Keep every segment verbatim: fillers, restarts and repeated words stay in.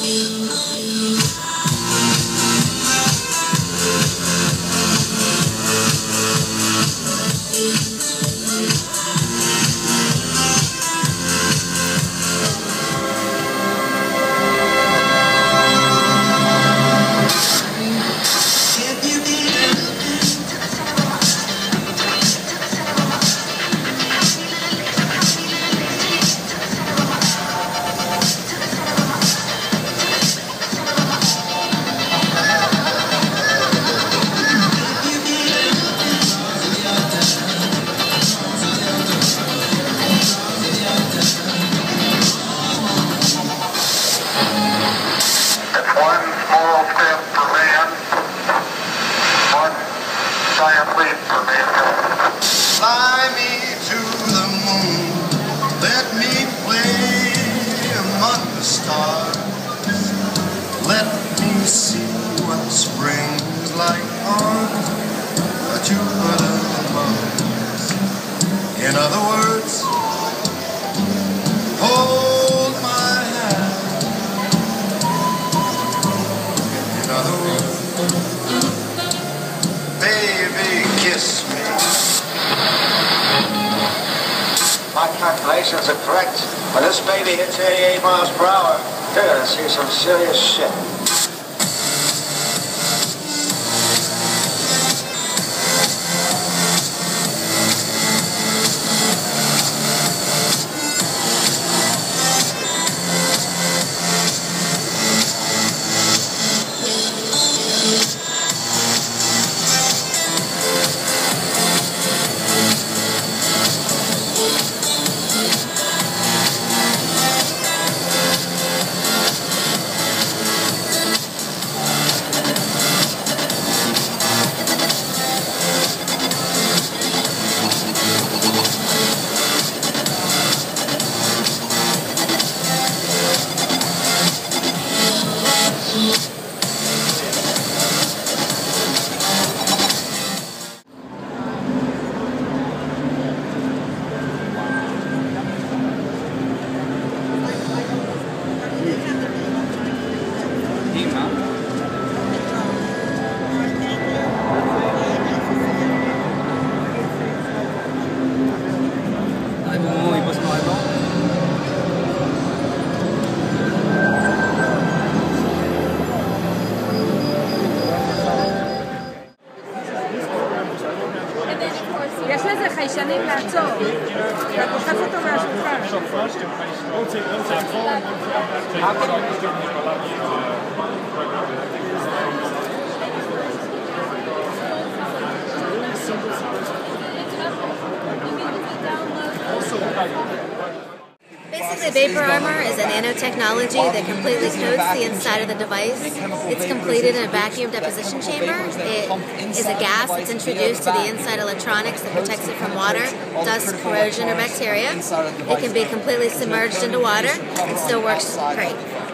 Fly me to the moon, let me play among the stars. Let me see what spring's like on Jupiter and Mars. In other words, hold my hand. In other words, baby, kiss me. My calculations are correct. When this baby hits eighty-eight miles per hour, you're gonna see some serious shit. יש לזה חיישנים לעצור, אתה דוחף אותו מהשולחן. Basically, Vapor Armor is a nanotechnology that completely coats the inside of the device. It's completed in a vacuum deposition chamber. It is a gas that's introduced to the inside electronics that protects it from water, dust, corrosion, or bacteria. It can be completely submerged into water and still works great.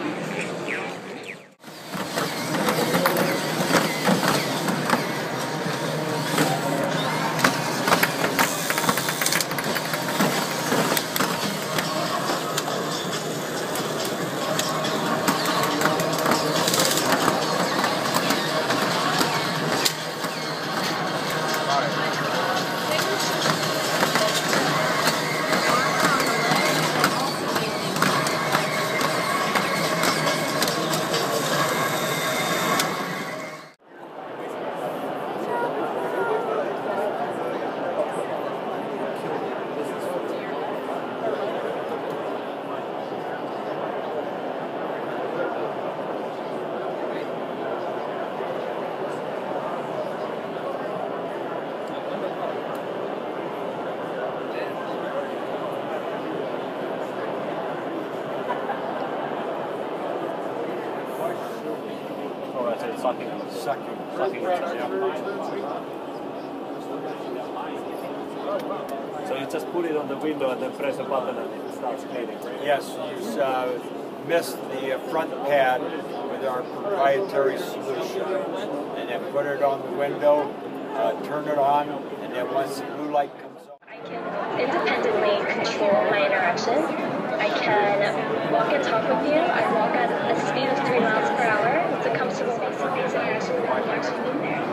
Sucking, sucking, sucking. Yeah. So you just put it on the window and then press a button and it starts cleaning. Yes, you uh, missed the front pad with our proprietary solution, and then put it on the window, uh, turn it on, and then once the blue light comes on, I can independently control my interaction. I I can walk and talk with you. I walk at a speed of three miles per hour. It's a comfortable pace of pace and actually really actually being there.